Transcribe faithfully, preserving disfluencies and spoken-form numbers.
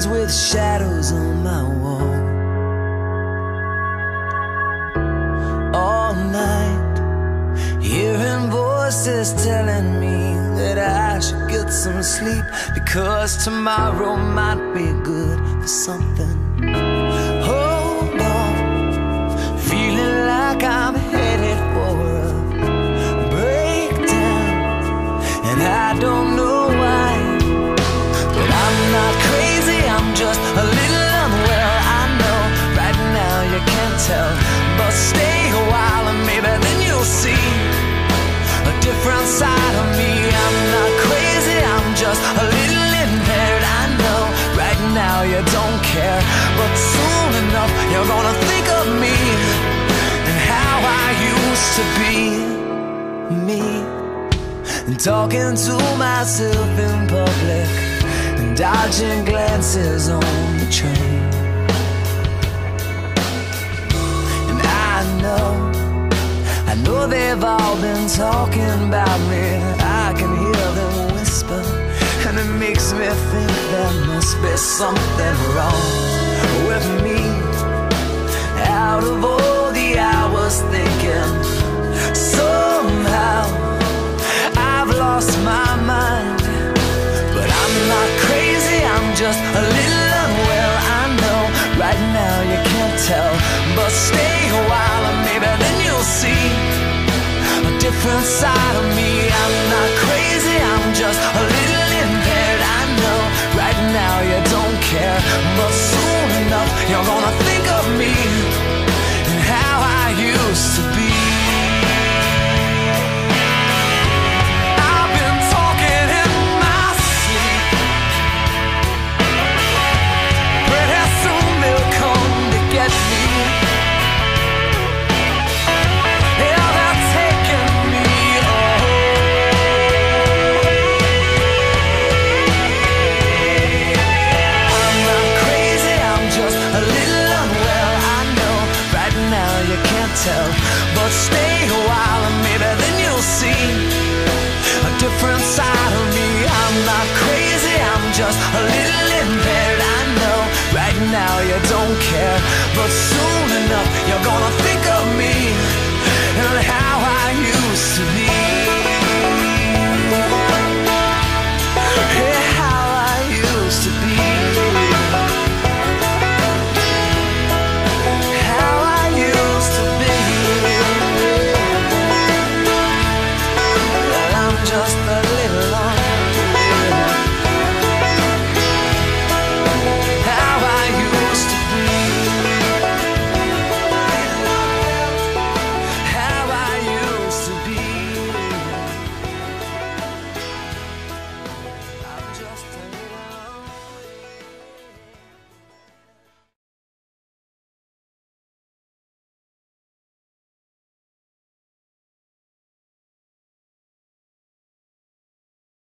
with shadows on my wall. All night, hearing voices telling me that I should get some sleep, because tomorrow might be good for something. Hold on, feeling like I'm headed for a breakdown, and I don't know why, but I'm not crazy, I'm just a little unwell. I know right now you can't tell, but stay a while and maybe then you'll see a different side of me. I'm not crazy, I'm just a little impaired. I know right now you don't care, but soon enough you're gonna think of me and how I used to be me, and talking to myself in public and dodging glances on the train. And I know I know they've all been talking about me. I can hear them whisper, and it makes me think there must be something wrong with me. Out of all the hours thinking, somehow I've lost my mind. But I'm not crazy, I'm just a little unwell. I know right now you can't tell, but stay a while and maybe then you'll see a different side of me. I'm not crazy, I'm just a little impaired. I know right now you don't care, but soon enough you're gonna think of me and how I used to be. I've been talking in my sleep, pretty soon they'll come to get me. Tell, but stay a while and maybe then you'll see a different side of me. I'm not crazy, I'm just a little impaired. I know right now you don't care, but soon enough you're gonna think